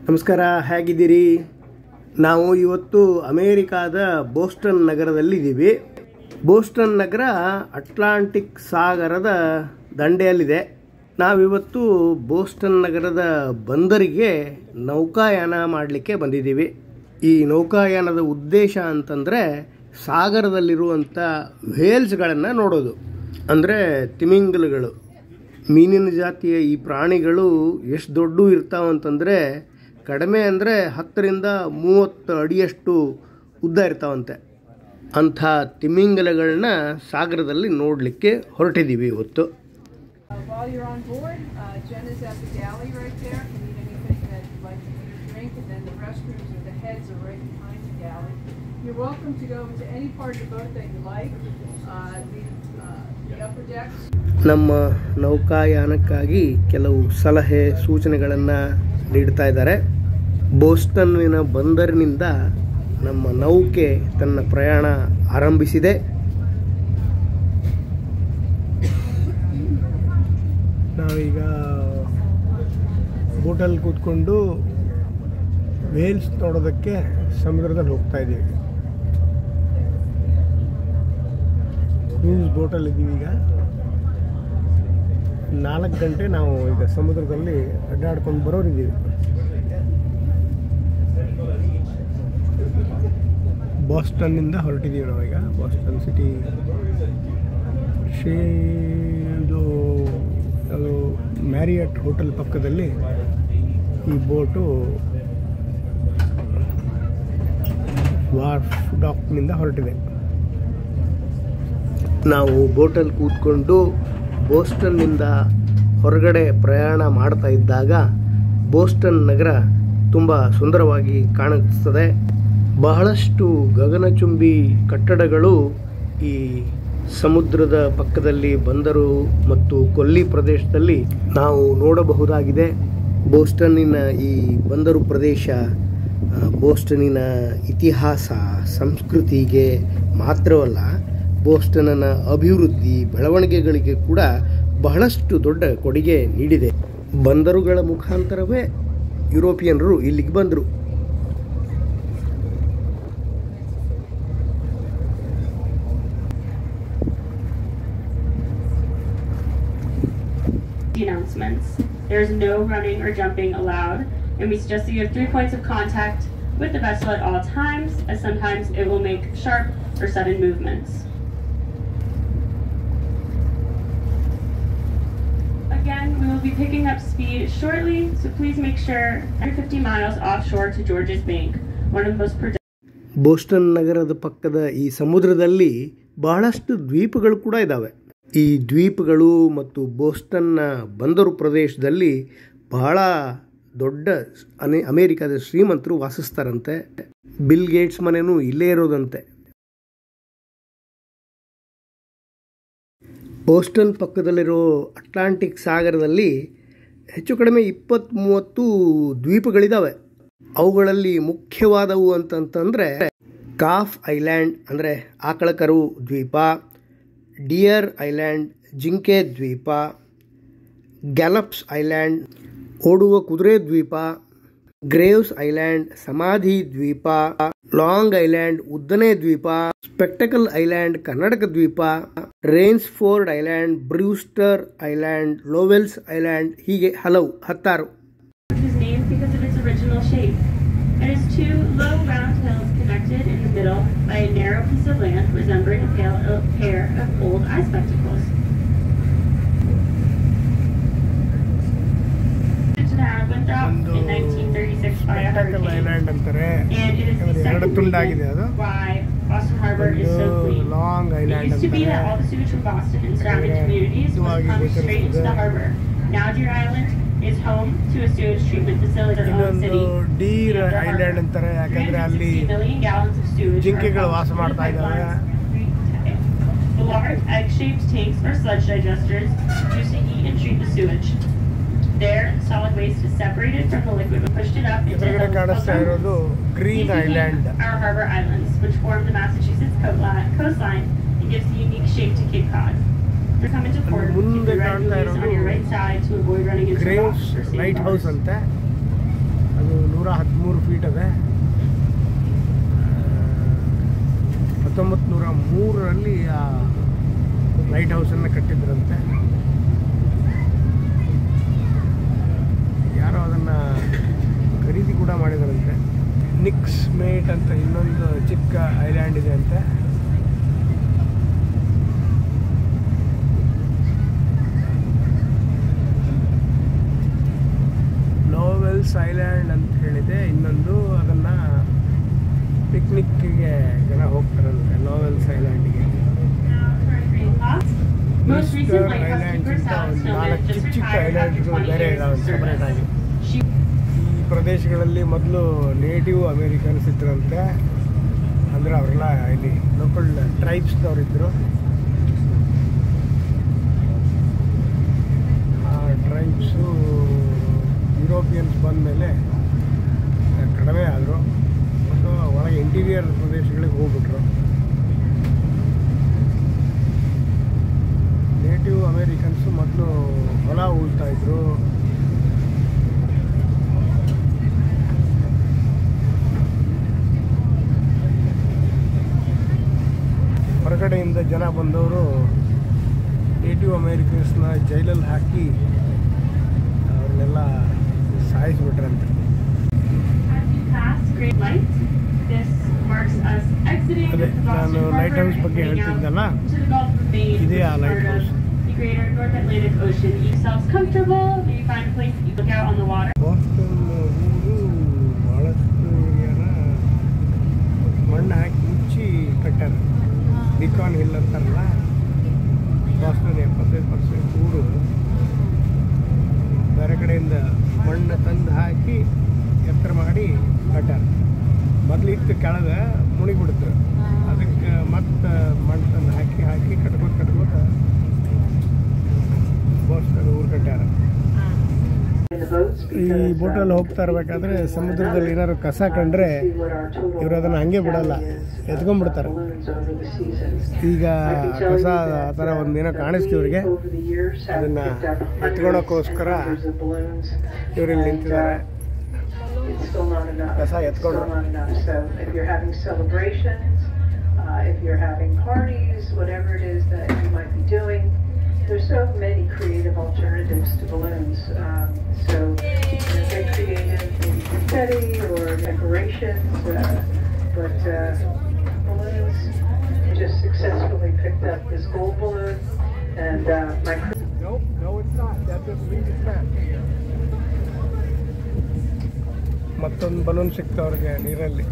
ನಮಸ್ಕಾರ, ಹೇಗಿದ್ದೀರಿ? ನಾವು ಇವತ್ತು ಅಮೇರಿಕಾದ ಬೋಸ್ಟನ್ ನಗರದಲ್ಲಿದ್ದೀವಿ. ಬೋಸ್ಟನ್ ನಗರ ಅಟ್ಲಾಂಟಿಕ್ ಸಾಗರದ ದಂಡೆಯಲ್ಲಿದೆ. ನಾವಿವತ್ತು ಬೋಸ್ಟನ್ ನಗರದ ಬಂದರಿಗೆ ನೌಕಾಯಾನ ಮಾಡಲಿಕ್ಕೆ ಬಂದಿದ್ದೀವಿ. ಈ ನೌಕಾಯಾನದ ಉದ್ದೇಶ ಅಂತಂದರೆ ಸಾಗರದಲ್ಲಿರುವಂಥ ವೇಲ್ಸ್ಗಳನ್ನು ನೋಡೋದು. ಅಂದರೆ ತಿಮಿಂಗಲಗಳು, ಮೀನಿನ ಜಾತಿಯ ಈ ಪ್ರಾಣಿಗಳು ಎಷ್ಟು ದೊಡ್ಡ ಇರ್ತಾವಂತಂದರೆ ಕಡಿಮೆ ಅಂದರೆ 10 ರಿಂದ 30 ಅಡಿಯಷ್ಟು ಉದ್ದ ಇರ್ತಾವಂತೆ. ಅಂಥ ತಿಮಿಂಗಲಗಳನ್ನ ಸಾಗರದಲ್ಲಿ ನೋಡಲಿಕ್ಕೆ ಹೊರಟಿದ್ದೀವಿ ಇವತ್ತು. ನಮ್ಮ ನೌಕಾಯಾನಕ್ಕಾಗಿ ಕೆಲವು ಸಲಹೆ ಸೂಚನೆಗಳನ್ನು ನೀಡ್ತಾ ಇದ್ದಾರೆ. ಬೋಸ್ಟನ್ನಿನ ಬಂದರಿನಿಂದ ನಮ್ಮ ನೌಕೆ ತನ್ನ ಪ್ರಯಾಣ ಆರಂಭಿಸಿದೆ. ನಾವೀಗ ಬೋಟಲ್ಲಿ ಕೂತ್ಕೊಂಡು ವೇಲ್ಸ್ ನೋಡೋದಕ್ಕೆ ಸಮುದ್ರದಲ್ಲಿ ಹೋಗ್ತಾ ಇದ್ದೀವಿ. ಕ್ರೂಸ್ ಬೋಟಲ್ಲಿದ್ದೀವಿ. ಈಗ 4 ಗಂಟೆ ನಾವು ಈಗ ಸಮುದ್ರದಲ್ಲಿ ಅಡ್ಡಾಡ್ಕೊಂಡು ಬರೋರಿದ್ದೀವಿ. ಬಾಸ್ಟನ್ನಿಂದ ಹೊರಟಿದ್ದೀವಿ ನಾವೀಗ. ಬಾಸ್ಟನ್ ಸಿಟಿ ಅದು ಮ್ಯಾರಿಯಟ್ ಹೋಟೆಲ್ ಪಕ್ಕದಲ್ಲಿ ಈ ಬೋಟು ವಾರ್ಫ್ ಡಾಕ್ನಿಂದ ಹೊರಟಿದೆ. ನಾವು ಬೋಟಲ್ಲಿ ಕೂತ್ಕೊಂಡು ಬೋಸ್ಟನ್ನಿಂದ ಹೊರಗಡೆ ಪ್ರಯಾಣ ಮಾಡ್ತಾ ಇದ್ದಾಗ ಬೋಸ್ಟನ್ ನಗರ ತುಂಬ ಸುಂದರವಾಗಿ ಕಾಣಿಸ್ತದೆ. ಬಹಳಷ್ಟು ಗಗನಚುಂಬಿ ಕಟ್ಟಡಗಳು ಈ ಸಮುದ್ರದ ಪಕ್ಕದಲ್ಲಿ ಬಂದರು ಮತ್ತು ಕೊಲ್ಲಿ ಪ್ರದೇಶದಲ್ಲಿ ನಾವು ನೋಡಬಹುದಾಗಿದೆ. ಬೋಸ್ಟನ್ನಿನ ಈ ಬಂದರು ಪ್ರದೇಶ ಬೋಸ್ಟನ್ನಿನ ಇತಿಹಾಸ, ಸಂಸ್ಕೃತಿಗೆ ಮಾತ್ರವಲ್ಲ, ಬೋಸ್ಟನ್ನ ಅಭಿವೃದ್ಧಿ, ಬೆಳವಣಿಗೆಗಳಿಗೆ ಕೂಡ ಬಹಳಷ್ಟು ದೊಡ್ಡ ಕೊಡುಗೆ ನೀಡಿದೆ. ಬಂದರುಗಳ ಮುಖಾಂತರವೇ ಯುರೋಪಿಯನ್ನರು ಇಲ್ಲಿಗೆ ಬಂದರು. Announcements. There is no running or jumping allowed, and we suggest that you have 3 points of contact with the vessel at all times, as sometimes it will make sharp or sudden movements. Again, we will be picking up speed shortly, so please make sure 150 miles offshore to Georges Bank, one of the most Boston ನಗರದ ಪಕ್ಕದ ಈ ಸಮುದ್ರದಲ್ಲಿ ಬಹಳಷ್ಟು ದ್ವೀಪಗಳು ಕೂಡ ಇದ್ದಾವೆ. ಈ ದ್ವೀಪಗಳು ಮತ್ತು ಬೋಸ್ಟನ್ನ ಬಂದರು ಪ್ರದೇಶದಲ್ಲಿ ಬಹಳ ದೊಡ್ಡ ಅಮೇರಿಕಾದ ಶ್ರೀಮಂತರು ವಾಸಿಸ್ತಾರಂತೆ. ಬಿಲ್ ಗೇಟ್ಸ್ ಮನೆಯೂ ಇಲ್ಲೇ ಇರೋದಂತೆ. ಬೋಸ್ಟನ್ ಪಕ್ಕದಲ್ಲಿರೋ ಅಟ್ಲಾಂಟಿಕ್ ಸಾಗರದಲ್ಲಿ ಹೆಚ್ಚು ಕಡಿಮೆ 20-30 ದ್ವೀಪಗಳಿದ್ದಾವೆ. ಅವುಗಳಲ್ಲಿ ಮುಖ್ಯವಾದವು ಅಂತಂತಂದರೆ ಕಾಫ್ ಐಲ್ಯಾಂಡ್ ಅಂದರೆ ಆಕಳಕರು ದ್ವೀಪ, ಡಿಯರ್ ಐಲ್ಯಾಂಡ್ ಜಿಂಕೆ ದ್ವೀಪ, ಗ್ಯಾಲಪ್ಸ್ ಐಲ್ಯಾಂಡ್ ಓಡುವ ಕುದುರೆ ದ್ವೀಪ, ಗ್ರೇವ್ಸ್ ಐಲ್ಯಾಂಡ್ ಸಮಾಧಿ ದ್ವೀಪ, ಲಾಂಗ್ ಐಲ್ಯಾಂಡ್ ಉದ್ದನೆ ದ್ವೀಪ, ಸ್ಪೆಕ್ಟಕಲ್ ಐಲ್ಯಾಂಡ್ ಕರ್ನಾಟಕ ದ್ವೀಪ, Rainsford island, Brewster island, Lovells island, ಹೀಗೆ ಹತ್ತಾರು. It is 2 low round hills connected in the middle by a narrow piece of land resembling a pair of old eye spectacles. To the Arabian drop in 1936 by a hurricane, and it is the second reason why Boston Harbor is so clean. It used to be that all the sewage from Boston and surrounding communities was pumped straight into the harbor. Now Deer Island is home to a sewage treatment facility in the city. Deer island ಅಂತಾರೆ, ಯಾಕಂದ್ರೆ ಅಲ್ಲಿ ಜಿಂಕೆಗಳು ವಾಸ ಮಾಡ್ತಾ ಇದ್ದಾವೆ. The large egg-shaped tanks are sludge digesters used to heat and treat the sewage. There, solid waste is separated from the liquid and pushed it up into the Green Island. Our harbor islands, which form the Massachusetts coastline and gives the unique shape to Cape Cod. Come into port, keep the red buoys on your right side to avoid running into rocks or sandbars. Lighthouse ಅಂತ ಅದು light ಹೌಸನ್ನು ಕಟ್ಟಿದ್ರಂತೆ. ಯಾರೋ ಅದನ್ನು ಖರೀದಿ ಕೂಡ ಮಾಡಿದ್ರಂತೆ. Nicks mate ಅಂತ ಇನ್ನೊಂದು ಚಿಕ್ಕ ಐಲ್ಯಾಂಡ್ ಇದೆ ಅಂತೆ. ಲೋವೆಲ್ಸ್ ಐಲ್ಯಾಂಡ್ ಅಂತ ಹೇಳಿದೆ ಇನ್ನೊಂದು. ಅದನ್ನು ಪಿಕ್ನಿಕ್ಗೆ ಜನ ಹೋಗ್ತಾರಂತೆ ಲೋವೆಲ್ಸ್ ಐಲ್ಯಾಂಡಿಗೆ. ಈಸ್ಟರ್ ಐಲ್ಯಾಂಡ್ಸ್ ಅಂತ ಒಂದು 4 ಚಿಕ್ಕ ಚಿಕ್ಕ ಐಲ್ಯಾಂಡ್ಗಳು ಬೇರೆ ಇದಾವೆ ಸಪ್ರೇಟ್ ಆಗಿ. ಈ ಪ್ರದೇಶಗಳಲ್ಲಿ ಮೊದಲು ನೇಟಿವ್ ಅಮೇರಿಕನ್ಸ್ ಇದ್ರಂತೆ. ಅಂದರೆ ಅವರೆಲ್ಲ ಇಲ್ಲಿ ಲೋಕಲ್ ಟ್ರೈಬ್ಸ್ದವರಿದ್ದರು. ಆ ಟ್ರೈಬ್ಸು ಯುರೋಪಿಯನ್ಸ್ ಬಂದ ಮೇಲೆ ಕಡಿಮೆ ಆದರು ಮತ್ತು ಒಳಗೆ ಇಂಟೀರಿಯರ್ ಪ್ರದೇಶಗಳಿಗೆ ಹೋಗ್ಬಿಟ್ರು. ನೇಟಿವ್ ಅಮೇರಿಕನ್ಸು ಮೊದಲು ಹೊಲ ಉಳ್ತಾಯಿದ್ರು. ಹೊರಗಡೆಯಿಂದ ಜನ ಬಂದವರು ನೇಟಿವ್ ಅಮೇರಿಕನ್ಸ್ನ ಜೈಲಲ್ಲಿ ಹಾಕಿ ಅವ್ರನ್ನೆಲ್ಲ ಸಾಯಿಸಿಬಿಟ್ರಂತೆ. ಅದೇ ನಾನು ಲೈಟ್ ಹೌಸ್ ಬಗ್ಗೆ ಹೇಳ್ತಿದ್ದಲ್ಲ, ಇದೇ ಆ ಲೈಟ್ ಹೌಸ್. ಬಾಸ್ಟನ್ ಊರು ಭಾಳಷ್ಟು ಏರಿಯಾನ ಮಣ್ಣು ಹಾಕಿ ಮುಚ್ಚಿ ಕಟ್ಟಾರ. ಬಿಕಾನ್ ಹಿಲ್ ಅಂತಾರಲ್ಲ, ಬಾಸ್ಟನ್ 75% ಊರು ಬೇರೆ ಕಡೆಯಿಂದ ಮಣ್ಣು ತಂದು ಹಾಕಿ ಎತ್ತರ ಮಾಡಿ ಕಟ್ಟಾರ. ಮೊದಲಿತ್ತು ಕೆಳಗೆ ಮುಣಿಬಿಡ್ತಾರೆ, ಅದಕ್ಕೆ ಮತ್ತೆ ಮಣ್ಣು ತಂದು ಹಾಕಿ ಕಟ್ಕೋತ ಬಾಸ್ಟನ್ ಊರು ಕಟ್ಟಾರ. ಈ ಬೋಟಲ್ಲಿ ಹೋಗ್ತಾ ಇರ್ಬೇಕಾದ್ರೆ ಸಮುದ್ರದಲ್ಲಿ ಏನಾದ್ರು ಕಸ ಕಂಡ್ರೆ ಇವರು ಅದನ್ನು ಹಂಗೆ ಬಿಡಲ್ಲ, ಎತ್ಕೊಂಡ್ಬಿಡ್ತಾರೆ. ಈಗ ಕಸ ಆ ಥರ ಒಂದೇನೋ ಕಾಣಿಸ್ತೀವಿ ಇವ್ರಿಗೆ, ಅದನ್ನು ಎತ್ಕೊಳಕ್ಕೋಸ್ಕರ ಇವರಲ್ಲಿ ನಿಂತಿದ್ದಾರೆ. ಕಸ ಎತ್ಕೊಂಡ್ರು. There's so many creative alternatives to balloons. So get creative in confetti or decorations, but balloons just successfully picked up this gold balloon, and my crew. No, it's not. That just leaves it back. ಮತ್ತೊಂದು balloon ಸಿಕ್ತ ಅವ್ರಿಗೆ ನೀರಲ್ಲಿ.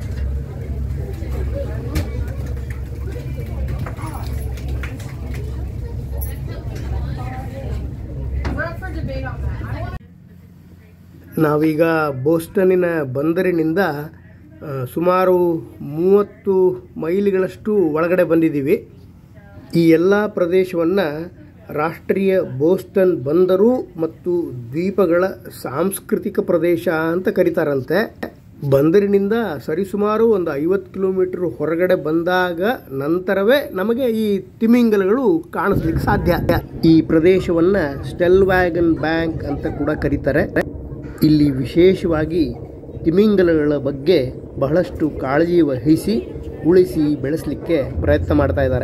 ನಾವೀಗ ಬೋಸ್ಟನ್ನಿನ ಬಂದರಿನಿಂದ ಸುಮಾರು 30 ಮೈಲಿಗಳಷ್ಟು ಒಳಗಡೆ ಬಂದಿದ್ದೀವಿ. ಈ ಎಲ್ಲ ಪ್ರದೇಶವನ್ನು ರಾಷ್ಟ್ರೀಯ ಬೋಸ್ಟನ್ ಬಂದರು ಮತ್ತು ದ್ವೀಪಗಳ ಸಾಂಸ್ಕೃತಿಕ ಪ್ರದೇಶ ಅಂತ ಕರೀತಾರಂತೆ. ಬಂದರಿನಿಂದ ಸರಿಸುಮಾರು ಒಂದು 50 ಕಿಲೋಮೀಟರ್ ಹೊರಗಡೆ ಬಂದಾಗ ನಂತರವೇ ನಮಗೆ ಈ ತಿಮಿಂಗಲಗಳು ಕಾಣಿಸ್ಲಿಕ್ಕೆ ಸಾಧ್ಯ. ಈ ಪ್ರದೇಶವನ್ನು ಸ್ಟೆಲ್ವ್ಯಾಗನ್ ಬ್ಯಾಂಕ್ ಅಂತ ಕೂಡ ಕರೀತಾರೆ. ಇಲ್ಲಿ ವಿಶೇಷವಾಗಿ ತಿಮಿಂಗಲಗಳ ಬಗ್ಗೆ ಬಹಳಷ್ಟು ಕಾಳಜಿ ವಹಿಸಿ ಉಳಿಸಿ ಬೆಳೆಸಲಿಕ್ಕೆ ಪ್ರಯತ್ನ ಮಾಡ್ತಾ ಇದ್ದಾರೆ.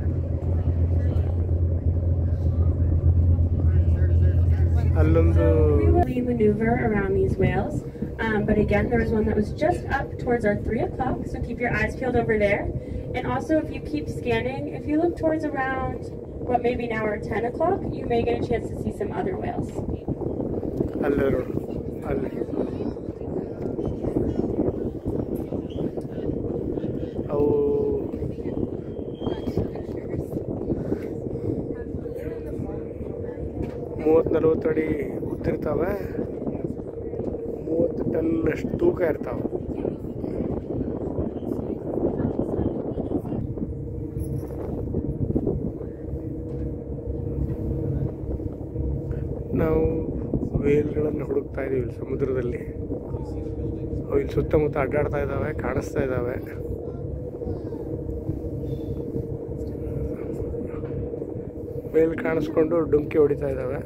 ಅಲ್ಲೊಂದು maneuver around these whales, but again there was one that was just up towards our 3 o'clock, so keep your eyes peeled over there. And also if you keep scanning, if you look towards around what maybe now our 10 o'clock, you may get a chance to see some other whales. ಅಲ್ಲಿ 30-40 ಅಡಿ ಉದ್ದಿರ್ತಾವೆ, 30 ಟನ್ನಷ್ಟು ತೂಕ ಇರ್ತಾವೆ. ನಾವು ವೇಲ್ಗಳನ್ನು ಹುಡುಕ್ತಾ ಇದ್ದೀವಿ ಸಮುದ್ರದಲ್ಲಿ. ಅವು ಇಲ್ಲಿ ಸುತ್ತಮುತ್ತ ಅಡ್ಡಾಡ್ತಾ ಇದ್ದಾವೆ, ಕಾಣಿಸ್ತಾ ಇದ್ದಾವೆ. ವೇಲ್ ಕಾಣಿಸ್ಕೊಂಡು ಡುಂಕಿ ಹೊಡಿತಾ ಇದ್ದಾವೆ.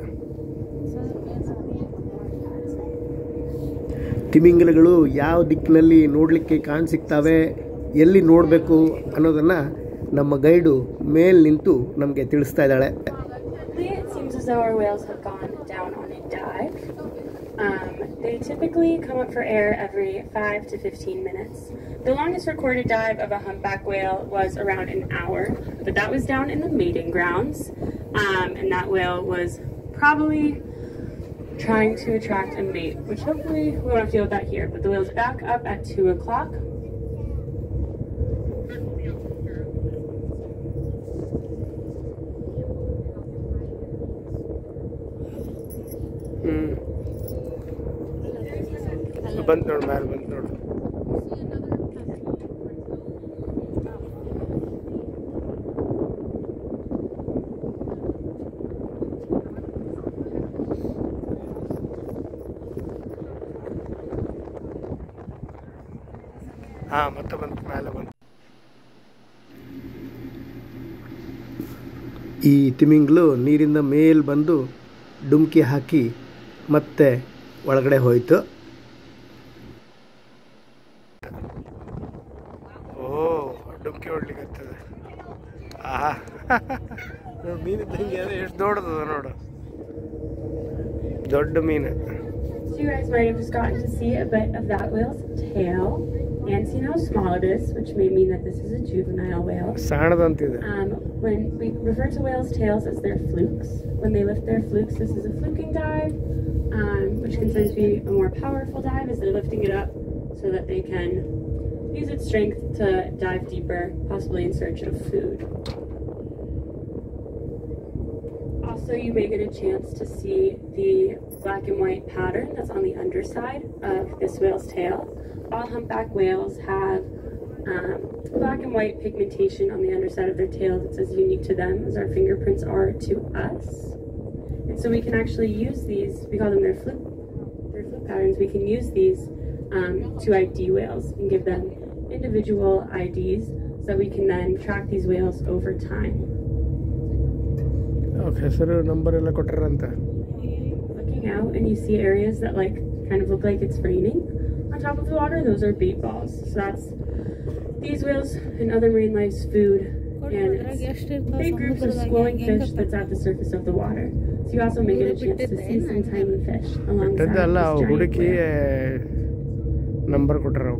ತಿಮಿಂಗಲಗಳು ಯಾವ ದಿಕ್ಕಿನಲ್ಲಿ ನೋಡಲಿಕ್ಕೆ ಕಾಣಸಿಗ್ತವೆ, ಎಲ್ಲಿ ನೋಡಬೇಕು ಅನ್ನೋದನ್ನು ನಮ್ಮ ಗೈಡು ಮೇಲ್ ನಿಂತು ನಮಗೆ ತಿಳಿಸ್ತಾ ಇದ್ದಾಳೆ. It seems as though our whales have gone down on a dive. They typically come up for air every 5 to 15 minutes. The longest recorded dive of a humpback whale was around an hour, but that was down in the mating grounds, and that whale was probably trying to attract a mate, which hopefully we won't feel that here. But the whale's back up at 2 o'clock. ಬಂತು ನೋಡು, ಮೇಲೆ ಬಂತು ನೋಡು. ಮತ್ತೆ ಬಂತು, ಮೇಲೆ ಬಂತು. ಈ ತಿಮಿಂಗ್ಲು ನೀರಿಂದ ಮೇಲ್ ಬಂದು ಡುಮ್ಕಿ ಹಾಕಿ ಮತ್ತೆ ಒಳಗಡೆ ಹೋಯಿತು. ಡುಮ್ಕಿ ಹೊಡ್ಲಿಕ್ಕತ್ತದೆ. ಮೀನಿದ್ದಂಗೆ ಅದು ಎಷ್ಟು ದೊಡ್ಡದ ನೋಡು, ದೊಡ್ಡ ಮೀನು. So you guys might have just gotten to see a bit of that whale's tail and seen how small it is, which may mean that this is a juvenile whale. ಸಣ್ಣದಂತಿದೆ. When we refer to whales' tails as their flukes, when they lift their flukes, this is a fluking dive, which can sometimes be a more powerful dive as they're lifting it up so that they can use its strength to dive deeper, possibly in search of food. Also, you may get a chance to see the black and white pattern that's on the underside of this whale's tail. All humpback whales have black and white pigmentation on the underside of their tail that's as unique to them as our fingerprints are to us. And so we can actually use these, we call them their fluke patterns, we can use these to ID whales and give them individual IDs so that we can then track these whales over time. ಹೆಸರು number ಎಲ್ಲ ಕೊಟ್ಟರಂತ. Looking out and you see areas that like kind of look like it's raining on top of the water, those are bait balls. So that's these whales and other marine life's food, and it's big groups of schooling fish that's at the surface of the water. So you also may get a chance to see some tiny fish alongside this giant ಹುಡುಕಿ number ಕೊಟ್ಟರ.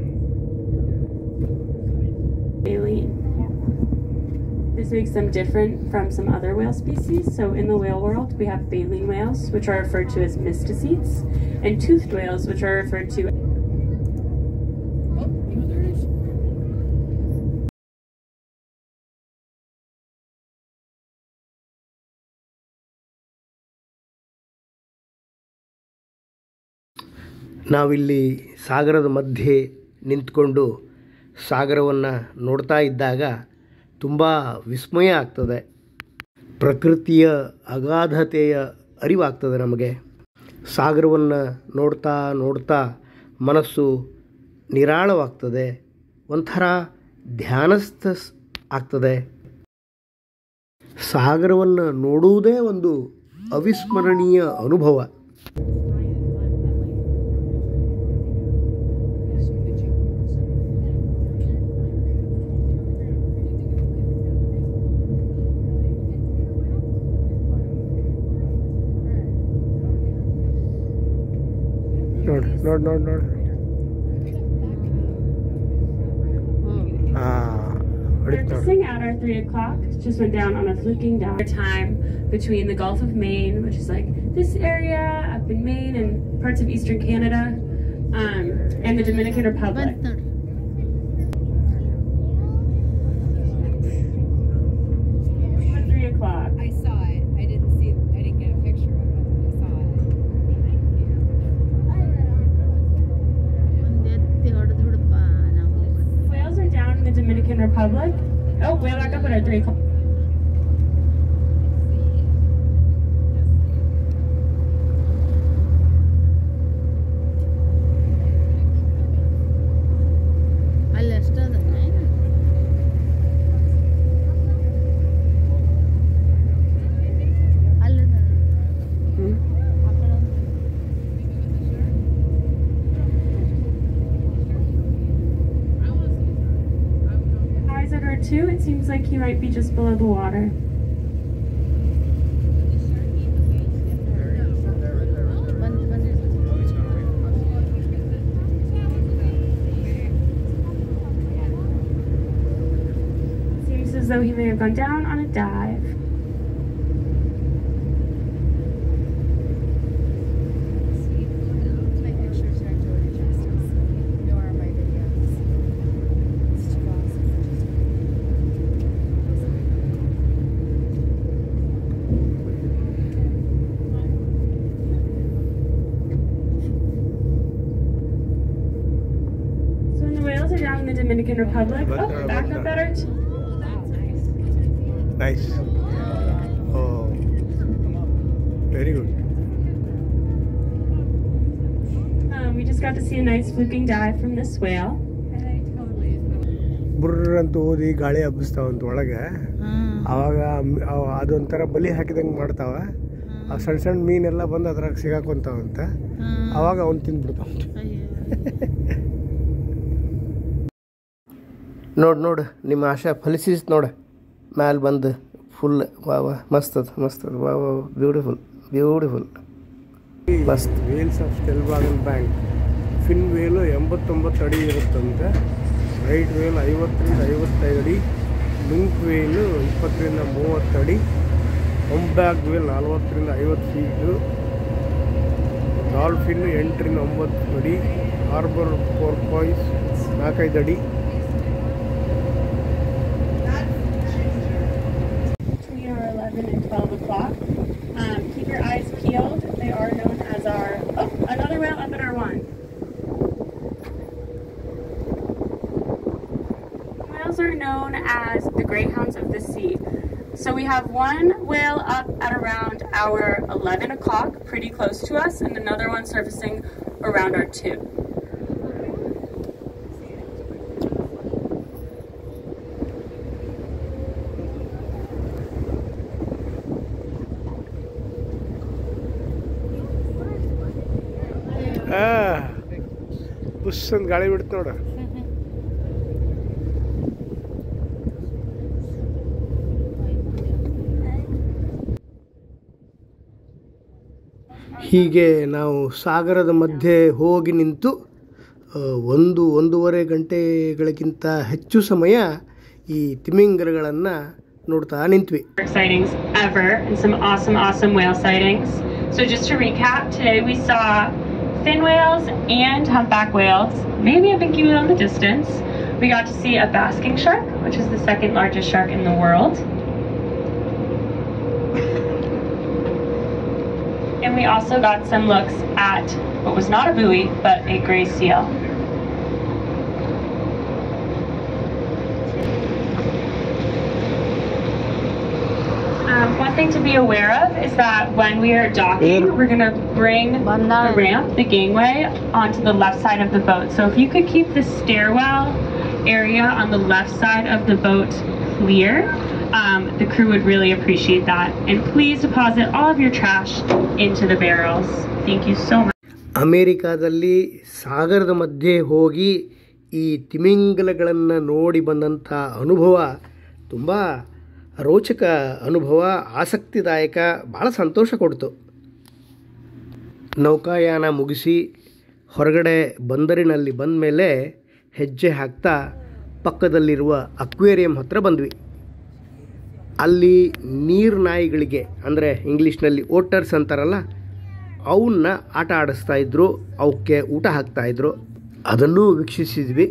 Baleen. This makes them different from some other whale species. So in the whale world, we have baleen whales, which are referred to as mysticetes, and toothed whales, which are referred to ನಾವಿಲ್ಲಿ ಸಾಗರದ ಮಧ್ಯೆ ನಿಂತ್ಕೊಂಡು ಸಾಗರವನ್ನು ನೋಡ್ತಾ ಇದ್ದಾಗ ತುಂಬ ವಿಸ್ಮಯ ಆಗ್ತದೆ. ಪ್ರಕೃತಿಯ ಅಗಾಧತೆಯ ಅರಿವಾಗ್ತದೆ ನಮಗೆ. ಸಾಗರವನ್ನು ನೋಡ್ತಾ ನೋಡ್ತಾ ಮನಸ್ಸು ನಿರಾಳವಾಗ್ತದೆ, ಒಂಥರ ಧ್ಯಾನಸ್ಥ ಆಗ್ತದೆ. ಸಾಗರವನ್ನು ನೋಡುವುದೇ ಒಂದು ಅವಿಸ್ಮರಣೀಯ ಅನುಭವ. ನೋಡ್ ನೋಡ್ ನೋಡ್ Practicing at our 3 o'clock just went down on a fluking dive. Time between the Gulf of Maine, which is like this area up in Maine and parts of eastern Canada, and the Dominican Republic. 3 o'clock. I saw it. I didn't get a picture of it, but I saw it. Whales are down in the Dominican Republic. Oh, whale back up at our 3 o'clock. too. It seems like he might be just below the water. Seems as though he may have gone down on a dive. My pictures are Georgia Justice. Nor are my videos. It's too awesome. So when the whales are down in the Dominican Republic, oh, back up better. Nice. Oh, very good. We just got to see a nice fluking dive from this whale. ಬುರ್ರ್ ಅಂತ ಓದಿ ಗಾಳಿ ಹಬ್ಬಿಸ್ತಾವಂತ ಒಳಗೆ. ಆವಾಗ ಅದೊಂಥರ ಬಲಿ ಹಾಕಿದಂಗೆ ಮಾಡ್ತಾವ. ಆ ಸಣ್ಣ ಸಣ್ಣ ಮೀನೆಲ್ಲ ಬಂದು ಅದ್ರಾಗ ಸಿಗಾಕೊಂತಾವಂತ. ಆವಾಗ ಅವ್ನು ತಿಂದ್ಬಿಡ್ತಾವಂತ. ನೋಡು ನಿಮ್ಮ ಆಶಾ ಫಲಿಸಿಸ್ ನೋಡ ಮ್ಯಾಲೆ ಬಂದು ಫುಲ್ ವಾ ಮಸ್ತ್ ಅದ ವಾ ಬ್ಯೂಟಿಫುಲ್ ಮಸ್ತ್. Whales of Stellwagen bank. Fin whale 89 ಅಡಿ ಇರುತ್ತಂತೆ. ರೈಟ್ ವೇಲ್ 50 ರಿಂದ 55 ಅಡಿ. ಮಿಂಕ್ ವೇಲು 20 ರಿಂದ 30 ಅಡಿ. ಹಂಬ್ಯಾಕ್ ವೇಲ್ 40 ರಿಂದ 50 ಫೀಟು. ಡಾಲ್ಫಿನ್ 8 ರಿಂದ 9 ಅಡಿ. ಹಾರ್ಬರ್ ಪೋರ್ಪಾಯ್ಸ್ 4-5 ಅಡಿ. Between our 11 and 12 o'clock. Keep your eyes peeled. They are known as our... Oh, another whale up at our one. Whales are known as the greyhounds of the sea. So we have one whale up at around our 11 o'clock, pretty close to us, and another one surfacing around our 2. ಬುಸ್ ಅಂತ ಗಾಳಿ ಬಿಡ್ತು ನೋಡ. ಹೀಗೆ ನಾವು ಸಾಗರದ ಮಧ್ಯೆ ಹೋಗಿ ನಿಂತು 1-1.5 ಗಂಟೆಗಳಿಗಿಂತ ಹೆಚ್ಚು ಸಮಯ ಈ ತಿಮಿಂಗಲಗಳನ್ನು ನೋಡ್ತಾ ನಿಂತ್ವಿ. Sightings ever and some awesome whale sightings. So just to recap, today we saw fin whales and humpback whales, maybe a binky whale in the distance. We got to see a basking shark, which is the second largest shark in the world. And we also got some looks at what was not a buoy, but a gray seal. One thing to be aware of is that when we are docking, we're going to bring the ramp, the gangway, onto the left side of the boat. So if you could keep the stairwell area on the left side of the boat clear, the crew would really appreciate that. And please deposit all of your trash into the barrels. Thank you so much. ಅಮೇರಿಕಾದಲ್ಲಿ ಸಾಗರದ ಮಧ್ಯೆ ಹೋಗಿ ಈ ತಿಮಿಂಗಲಗಳನ್ನು ನೋಡಿ ಬಂದಂಥ ಅನುಭವ ತುಂಬ ರೋಚಕ ಅನುಭವ, ಆಸಕ್ತಿದಾಯಕ, ಭಾಳ ಸಂತೋಷ ಕೊಡ್ತು. ನೌಕಾಯಾನ ಮುಗಿಸಿ ಹೊರಗಡೆ ಬಂದರಿನಲ್ಲಿ ಬಂದ ಮೇಲೆ ಹೆಜ್ಜೆ ಹಾಕ್ತಾ ಪಕ್ಕದಲ್ಲಿರುವ ಅಕ್ವೇರಿಯಂ ಹತ್ರ ಬಂದ್ವಿ. ಅಲ್ಲಿ ನೀರು ನಾಯಿಗಳಿಗೆ, ಅಂದರೆ ಇಂಗ್ಲೀಷ್ನಲ್ಲಿ ಓಟರ್ಸ್ ಅಂತಾರಲ್ಲ, ಅವನ್ನ ಆಟ ಆಡಿಸ್ತಾಯಿದ್ರು, ಅವಕ್ಕೆ ಊಟ ಹಾಕ್ತಾಯಿದ್ರು. ಅದನ್ನೂ ವೀಕ್ಷಿಸಿದ್ವಿ.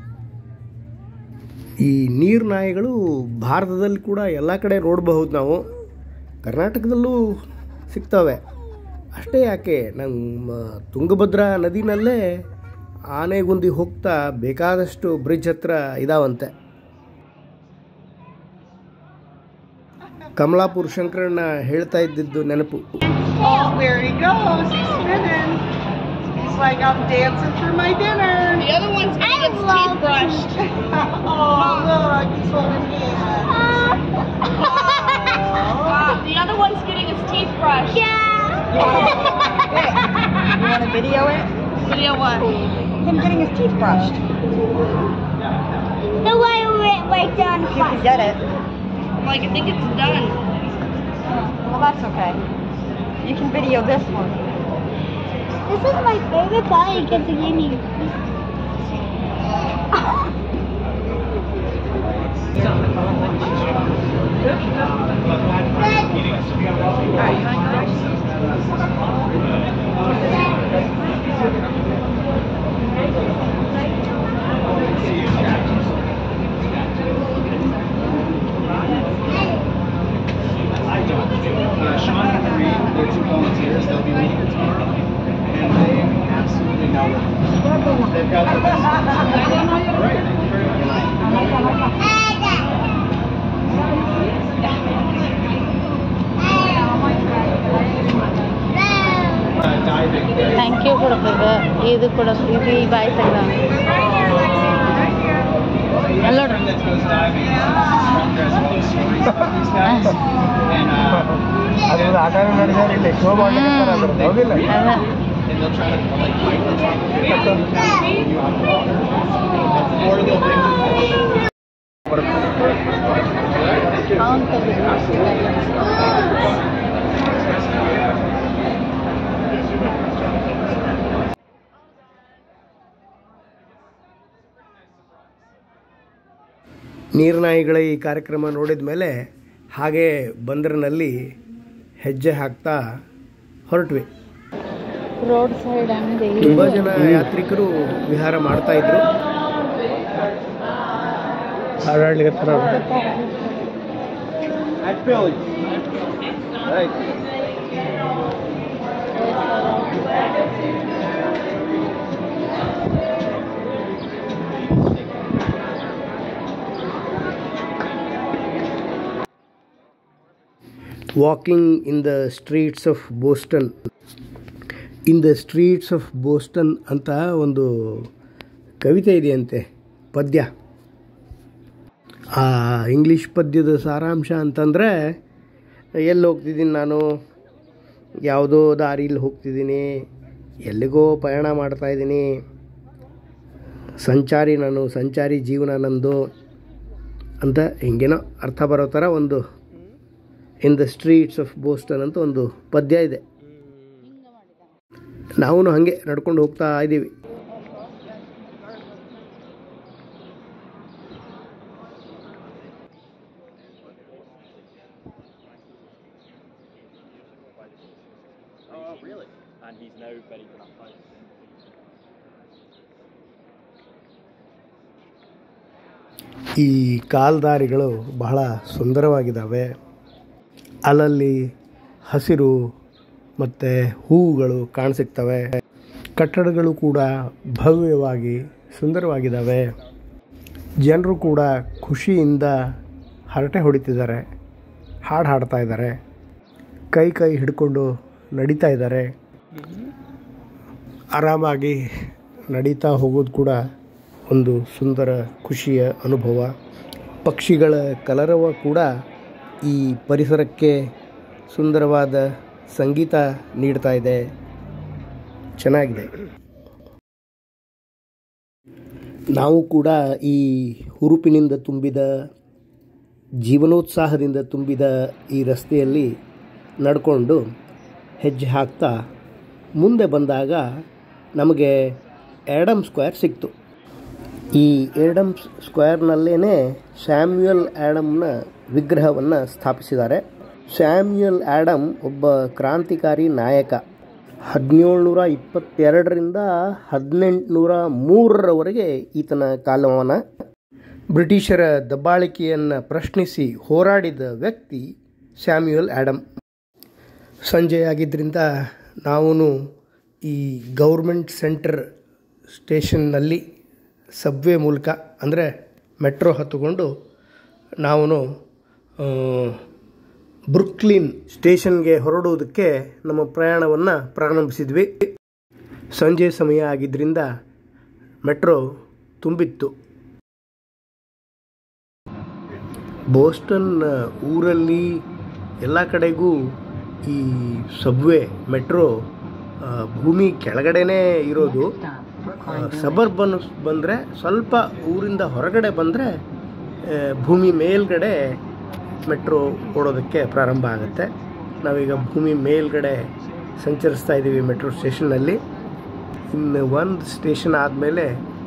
ಈ ನೀರು ನಾಯಿಗಳು ಭಾರತದಲ್ಲಿ ಕೂಡ ಎಲ್ಲ ಕಡೆ ನೋಡಬಹುದು. ನಾವು ಕರ್ನಾಟಕದಲ್ಲೂ ಸಿಗ್ತವೆ. ಅಷ್ಟೇ ಯಾಕೆ, ನಮ್ಮ ತುಂಗಭದ್ರಾ ನದಿನಲ್ಲೇ ಆನೆಗುಂದಿ ಹೋಗ್ತಾ ಬೇಕಾದಷ್ಟು ಬ್ರಿಡ್ಜ್ ಹತ್ರ ಇದಾವಂತೆ. ಕಮಲಾಪುರ ಶಂಕರಣ್ಣ ಹೇಳ್ತಾ ಇದ್ದಿದ್ದು ನೆನಪು. Oh, there he goes. He's spinning. He's like, I'm dancing for my dinner. The other one's getting its teeth brushed. Oh, look, he's holding hands. The other one's getting its teeth brushed. You want to video it? Video what? Him getting his teeth brushed. The way didn't write down You can get it. I'm like, I think it's done. Well, that's okay. You can video this one. This is my favorite body because it gave me. Sean and Marie, they're two volunteers. They'll be leading it tomorrow, and they absolutely know it. They've got the best. All right, thank you very much. Diving. Thank you ಕೊಡ್ಬೇಕು ಇದು ಕೊಡ ಇದು ಈ ಬಾಯಿ ತೆಗ್ದ ಅಲ್ಲ ನೋಡ್ರಿ That goes diving. Stronger as well as stories about these guys. And ಅದ್ರದ್ದು ಆಟ ನಡೆದಾರೆ ಇಲ್ಲಿ ಶೋ ಮಾಡ್ಲಿಕ್ಕೆ ಹೌದಿಲ್ಲ ಅದ and they'll try to like fight the top of you on the water. Or they'll bring the fish. ಅವ್ನು ತೆಗ್ದು ನೀರ್ನಾಯಿಗಳ ಈ ಕಾರ್ಯಕ್ರಮ ನೋಡಿದ ಮೇಲೆ ಹಾಗೆ ಬಂದರಿನಲ್ಲಿ ಹೆಜ್ಜೆ ಹಾಕ್ತಾ ಹೊರಟ್ವಿ. ರೋಡ್ ಸೈಡ್ ಅಂಗಡಿ ತುಂಬ ಜನ ಯಾತ್ರಿಕರು ವಿಹಾರ ಮಾಡ್ತಾ ಇದ್ರು. ಹಾಡಾಡ್ಲಿಕ್ಕೆ Billy. Hey. Walking in the streets of Boston. In the streets of Boston ಅಂತ ಒಂದು ಕವಿತೆ ಇದೆಯಂತೆ, ಪದ್ಯ. ಆ ಇಂಗ್ಲೀಷ್ ಪದ್ಯದ ಸಾರಾಂಶ ಅಂತಂದರೆ, ಎಲ್ಲಿ ಹೋಗ್ತಿದ್ದೀನಿ ನಾನು, ಯಾವುದೋ ದಾರಿಲಿ ಹೋಗ್ತಿದ್ದೀನಿ, ಎಲ್ಲಿಗೋ ಪಯಣ ಮಾಡ್ತಾಯಿದ್ದೀನಿ, ಸಂಚಾರಿ ನಾನು, ಸಂಚಾರಿ ಜೀವನ ನಂದು ಅಂತ ಹಿಂಗೇನೋ ಅರ್ಥ ಬರೋ ಥರ ಒಂದು in the streets of Boston ಅಂತ ಒಂದು ಪದ್ಯ ಇದೆ. ನಾವು ಹಾಗೆ ನಡ್ಕೊಂಡು ಹೋಗ್ತಾ ಇದ್ದೀವಿ. Oh, really? And he's now very good at fighting. ಈ ಕಾಲ್ದಾರಿಗಳು ಬಹಳ ಸುಂದರವಾಗಿದ್ದಾವೆ. ಅಲ್ಲಲ್ಲಿ ಹಸಿರು ಮತ್ತು ಹೂವುಗಳು ಕಾಣಸಿಗ್ತವೆ. ಕಟ್ಟಡಗಳು ಕೂಡ ಭವ್ಯವಾಗಿ ಸುಂದರವಾಗಿದ್ದಾವೆ. ಜನರು ಕೂಡ ಖುಷಿಯಿಂದ ಹರಟೆ ಹೊಡಿತಿದ್ದಾರೆ, ಹಾಡು ಹಾಡ್ತಾ ಇದ್ದಾರೆ, ಕೈ ಕೈ ಹಿಡ್ಕೊಂಡು ನಡೀತಾ ಇದ್ದಾರೆ. ಆರಾಮಾಗಿ ನಡೀತಾ ಹೋಗೋದು ಕೂಡ ಒಂದು ಸುಂದರ ಖುಷಿಯ ಅನುಭವ. ಪಕ್ಷಿಗಳ ಕಲರವ ಕೂಡ ಈ ಪರಿಸರಕ್ಕೆ ಸುಂದರವಾದ ಸಂಗೀತ ನೀಡ್ತಾ ಇದೆ. ಚೆನ್ನಾಗಿದೆ. ನಾವು ಕೂಡ ಈ ಹುರುಪಿನಿಂದ ತುಂಬಿದ, ಜೀವನೋತ್ಸಾಹದಿಂದ ತುಂಬಿದ ಈ ರಸ್ತೆಯಲ್ಲಿ ನಡ್ಕೊಂಡು ಹೆಜ್ಜೆ ಹಾಕ್ತಾ ಮುಂದೆ ಬಂದಾಗ ನಮಗೆ ಆ್ಯಡಮ್ ಸ್ಕ್ವೇರ್ ಸಿಕ್ತು. ಈ ಆ್ಯಡಮ್ ಸ್ಕ್ವೇರ್ನಲ್ಲೇ ಸ್ಯಾಮ್ಯುಯಲ್ ಆ್ಯಡಮ್ನ ವಿಗ್ರಹವನ್ನು ಸ್ಥಾಪಿಸಿದ್ದಾರೆ. ಸ್ಯಾಮ್ಯುಯಲ್ ಆ್ಯಡಮ್ ಒಬ್ಬ ಕ್ರಾಂತಿಕಾರಿ ನಾಯಕ. 1722ರಿಂದ 1803ರವರೆಗೆ ಈತನ ಕಾಲಮಾನ. ಬ್ರಿಟಿಷರ ದಬ್ಬಾಳಿಕೆಯನ್ನು ಪ್ರಶ್ನಿಸಿ ಹೋರಾಡಿದ ವ್ಯಕ್ತಿ ಸ್ಯಾಮ್ಯುಯಲ್ ಆ್ಯಡಮ್. ಸಂಜೆಯಾಗಿದ್ದರಿಂದ ನಾವು ಈ ಗೌರ್ಮೆಂಟ್ ಸೆಂಟರ್ ಸ್ಟೇಷನ್ನಲ್ಲಿ ಸಬ್ವೇ ಮೂಲಕ ಅಂದರೆ ಮೆಟ್ರೋ ಹತ್ತುಕೊಂಡು ನಾವು ಬ್ರುಕ್ಲಿನ್ ಸ್ಟೇಷನ್ಗೆ ಹೊರಡುವುದಕ್ಕೆ ನಮ್ಮ ಪ್ರಯಾಣವನ್ನು ಪ್ರಾರಂಭಿಸಿದ್ವಿ. ಸಂಜೆ ಸಮಯ ಆಗಿದ್ದರಿಂದ ಮೆಟ್ರೋ ತುಂಬಿತ್ತು. ಬೋಸ್ಟನ್ ಊರಲ್ಲಿ ಎಲ್ಲ ಕಡೆಗೂ ಈ ಸಬ್ವೇ ಮೆಟ್ರೋ ಭೂಮಿ ಕೆಳಗಡೆನೇ ಇರೋದು. ಸಬರ್ಬನ್ ಬಂದರೆ, ಸ್ವಲ್ಪ ಊರಿಂದ ಹೊರಗಡೆ ಬಂದರೆ ಭೂಮಿ ಮೇಲ್ಗಡೆ ಮೆಟ್ರೋ ಓಡೋದಕ್ಕೆ ಪ್ರಾರಂಭ ಆಗುತ್ತೆ. ನಾವೀಗ ಭೂಮಿ ಮೇಲ್ಗಡೆ ಸಂಚರಿಸ್ತಾ ಇದ್ದೀವಿ ಮೆಟ್ರೋ ಸ್ಟೇಷನ್ನಲ್ಲಿ. ಇನ್ನು ಒಂದು ಸ್ಟೇಷನ್ ಆದಮೇಲೆ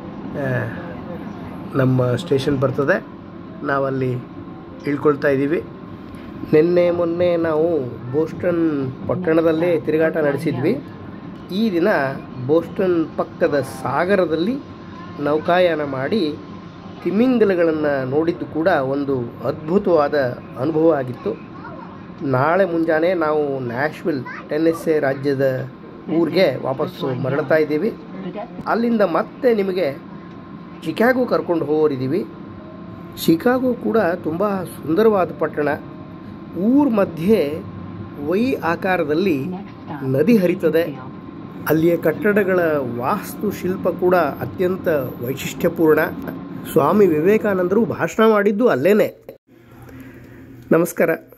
ನಮ್ಮ ಸ್ಟೇಷನ್ ಬರ್ತದೆ. ನಾವಲ್ಲಿ ಇಳ್ಕೊಳ್ತಾ ಇದ್ದೀವಿ. ಮೊನ್ನೆ ನಾವು ಬೋಸ್ಟನ್ ಪಟ್ಟಣದಲ್ಲೇ ತಿರುಗಾಟ ನಡೆಸಿದ್ವಿ. ಈ ದಿನ ಬೋಸ್ಟನ್ ಪಕ್ಕದ ಸಾಗರದಲ್ಲಿ ನೌಕಾಯಾನ ಮಾಡಿ ತಿಮಿಂಗಲಗಳನ್ನು ನೋಡಿದ್ದು ಕೂಡ ಒಂದು ಅದ್ಭುತವಾದ ಅನುಭವ ಆಗಿತ್ತು. ನಾಳೆ ಮುಂಜಾನೆ ನಾವು ನ್ಯಾಶ್ವಿಲ್ ಟೆನೆಸ್ಸೆ ರಾಜ್ಯದ ಊರಿಗೆ ವಾಪಸ್ಸು ಮರಳ್ತಾ ಇದ್ದೀವಿ. ಅಲ್ಲಿಂದ ಮತ್ತೆ ನಿಮಗೆ ಚಿಕಾಗೋ ಕರ್ಕೊಂಡು ಹೋಗೋರಿದ್ದೀವಿ. ಶಿಕಾಗೋ ಕೂಡ ತುಂಬ ಸುಂದರವಾದ ಪಟ್ಟಣ. ಊರ ಮಧ್ಯೆ ವೈ ಆಕಾರದಲ್ಲಿ ನದಿ ಹರಿತದೆ. ಅಲ್ಲಿಯ ಕಟ್ಟಡಗಳ ವಾಸ್ತುಶಿಲ್ಪ ಕೂಡ ಅತ್ಯಂತ ವೈಶಿಷ್ಟ್ಯಪೂರ್ಣ. ಸ್ವಾಮಿ ವಿವೇಕಾನಂದರು ಭಾಷಣ ಮಾಡಿದ್ದು ಅಲ್ಲೇನೆ. ನಮಸ್ಕಾರ.